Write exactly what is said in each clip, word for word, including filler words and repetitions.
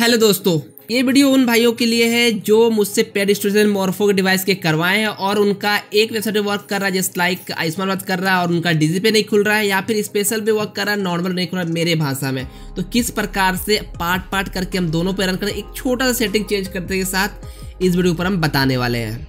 Hello दोस्तों, ये video उन भाइयों के लिए है जो मुझसे पेड इंस्टॉलेशन मोरफो के डिवाइस के करवाए हैं और उनका एक वेबसाइट पे वर्क कर रहा है जस्ट लाइक आयुष्मान बात कर रहा है और उनका डीजी पे नहीं खुल रहा है या फिर स्पेशल पे वर्क कर रहा है, नॉर्मल नहीं खुल रहा है मेरे भाषा में। तो किस प्रकार से पार्ट पार्ट करके हम दोनों पे रन करें, एक छोटा सा सेटिंग चेंज करने के साथ इस वीडियो पर हम बताने वाले हैं।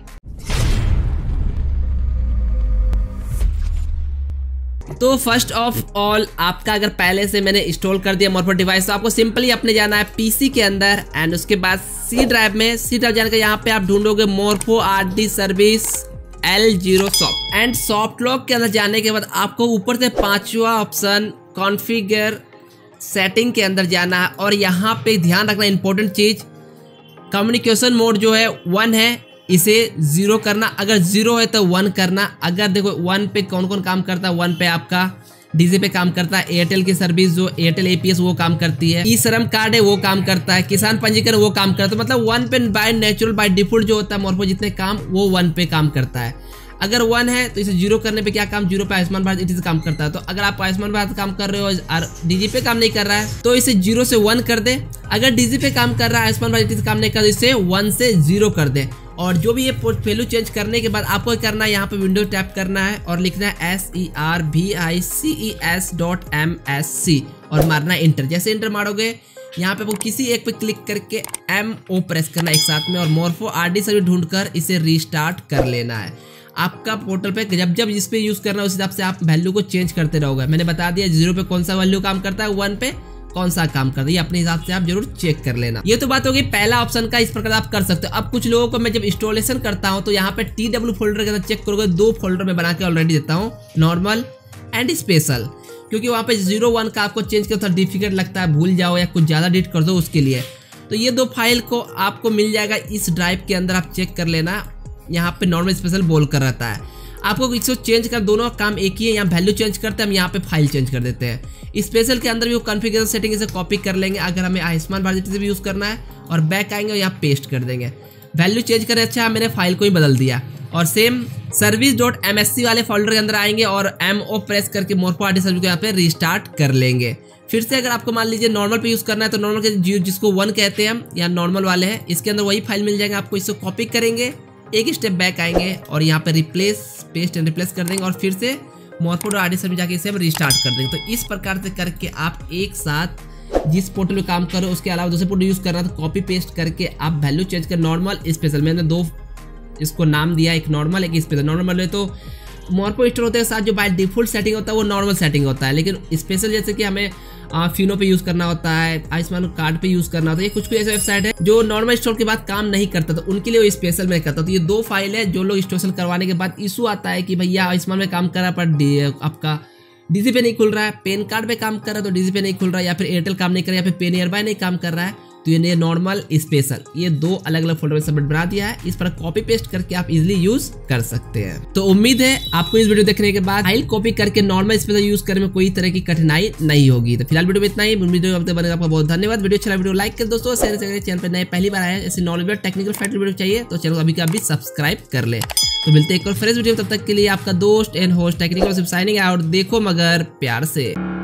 तो फर्स्ट ऑफ ऑल आपका अगर पहले से मैंने इंस्टॉल कर दिया मोरफो डिवाइस तो आपको सिंपली अपने जाना है पीसी के अंदर एंड उसके बाद सी ड्राइव में सी ड्राइव जाने के यहाँ पे आप ढूंढोगे Morpho RD service L zero soft and soft lock के अंदर जाने के बाद आपको ऊपर से पांचवा ऑप्शन कॉन्फ़िगर सेटिंग के अंदर जाना है और यहाँ पे ध्यान रखना इंपॉर्टेंट चीज, कम्युनिकेशन मोड जो है वन है इसे जीरो करना, अगर जीरो है तो वन करना। अगर देखो वन पे कौन कौन काम करता है, वन पे आपका डीजे पे काम करता है, एयरटेल की सर्विस जो एयरटेल एपीएस वो काम करती है, ई श्रम कार्ड है वो काम करता है, किसान पंजीकरण वो काम करता है। मतलब वन पे बाय नेचुरल बाय डिफॉल्ट जो होता है मोरफो जितने काम वो वन पे काम करता है। अगर वन है तो इसे जीरो करने पे क्या काम, जीरो पे आयुष्मान भारत इसी से काम करता है। तो अगर आप आयुष्मान भारत काम कर रहे हो और डीजी पे काम नहीं कर रहा है तो इसे जीरो से वन कर दे। अगर डीजी पे काम कर रहा है आयुष्मान भारत से काम नहीं कर रहा है इसे वन से जीरो कर दे। और जो भी ये पोर्टफोलियो चेंज करने के बाद आपको करना है यहाँ पे विंडो टैप करना है और लिखना है S E R V I C E S dot M S C और मारना है इंटर। जैसे इंटर मारोगे यहाँ पे वो किसी एक पे क्लिक करके एम ओ प्रेस करना एक साथ में और मोरफो आरडी सर्विस ढूंढकर इसे रीस्टार्ट कर लेना है। आपका पोर्टल पे जब जब जिस पे यूज करना है उस हिसाब से आप वैल्यू को चेंज करते रहोगे। मैंने बता दिया जीरो पे कौन सा वैल्यू काम करता है, वन पे कौन सा काम करता है, ये अपने हिसाब से आप जरूर चेक कर लेना। ये तो बात होगी पहला ऑप्शन का, इस प्रकार आप कर सकते हो। अब कुछ लोगों को मैं जब इंस्टॉलेशन करता हूँ तो यहाँ पे टी डब्ल्यू फोल्डर के अंदर चेक करोगे, दो फोल्डर में बना के ऑलरेडी देता हूँ, नॉर्मल एंड स्पेशल, क्योंकि वहाँ पे जीरो वन का आपको चेंज करना थोड़ा डिफिकल्ट लगता है, भूल जाओ या कुछ ज्यादा डिलीट कर दो उसके लिए। तो ये दो फाइल को आपको मिल जाएगा इस ड्राइव के अंदर, आप चेक कर लेना। यहाँ पे नॉर्मल स्पेशल बोल कर रहता है, आपको इसको चेंज कर, दोनों काम एक ही है। यहाँ वैल्यू चेंज करते हैं, हम यहाँ पे फाइल चेंज कर देते हैं। स्पेशल के अंदर भी वो कॉन्फ़िगरेशन सेटिंग से कॉपी कर लेंगे अगर हमें आयुष्मान भारत से भी यूज करना है और बैक आएंगे और यहाँ पेस्ट कर देंगे। वैल्यू चेंज करें, अच्छा मैंने फाइल को ही बदल दिया और same service dot M S C वाले फोल्डर के अंदर आएंगे और एम ओ प्रेस करके मोरफो आरडी सर्विस को यहाँ पे रिस्टार्ट कर लेंगे। फिर से अगर आपको मान लीजिए नॉर्मल पे यूज करना है तो नॉर्मल के जिसको वन कहते हैं हम या नॉर्मल वाले हैं, इसके अंदर वही फाइल मिल जाएगा आपको। इसको कॉपी करेंगे, एक स्टेप बैक आएंगे और यहाँ पे रिप्लेस पेस्ट एंड रिप्लेस कर देंगे और फिर से मोरफो आरडी सर्विस जाके इसे हम रिस्टार्ट कर देंगे। तो इस प्रकार से करके आप एक साथ जिस पोर्टल में काम करो उसके अलावा दूसरे पोर्टल यूज करना तो कॉपी पेस्ट करके आप वैल्यू चेंज कर, नॉर्मल स्पेशल, मैंने दो इसको नाम दिया, एक नॉर्मल एक स्पेशल। नॉर्मल में तो मोरफो इंस्टॉल होते के साथ जो बाय डिफॉल्ट सेटिंग होता है वो नॉर्मल सेटिंग होता है, लेकिन स्पेशल जैसे कि हमें फिनो पे यूज करना होता है, आयुष्मान कार्ड पे यूज करना होता है, ये कुछ कुछ ऐसे वेबसाइट है जो नॉर्मल इंस्टॉल के बाद काम नहीं करता तो उनके लिए वो स्पेशल में करता। तो ये दो फाइल है जो लोग इंस्टॉलेशन करवाने के बाद इशू आता है कि भैया आयुष्मान में काम कर रहा है पर आपका डीजी पे नहीं खुल रहा है, पैन कार्ड पे काम कर रहा है तो डीजी पे नहीं खुल रहा है, या फिर एयरटेल काम नहीं कर रहा है या फिर पे नियर बाय नहीं काम कर रहा है। तो ये नॉर्मल स्पेशल ये दो अलग अलग फोल्डर में सबमिट बना दिया है, इस पर कॉपी पेस्ट करके आप इजीली यूज कर सकते हैं। तो उम्मीद है आपको इस वीडियो देखने के बाद फाइल कॉपी करके नॉर्मल स्पेशल यूज करने में कोई तरह की कठिनाई नहीं होगी। तो फिलहाल वीडियो में इतना ही, वीडियो बनेगा आपका बहुत धन्यवाद। वीडियो अच्छा वीडियो लाइक कर दोस्तों, शेयर करें, चैनल पर नए पहली बार आए ऐसे नॉलेज टेक्निकल फैक्ट वीडियो चाहिए तो चैनल अभी का अभी सब्सक्राइब कर ले। तो मिलते हैं एक और फ्रेश वीडियो, तब तक के लिए आपका दोस्त एंड होस्ट टेक्निकल सिर्फ साइनिंग आउट। देखो मगर प्यार से।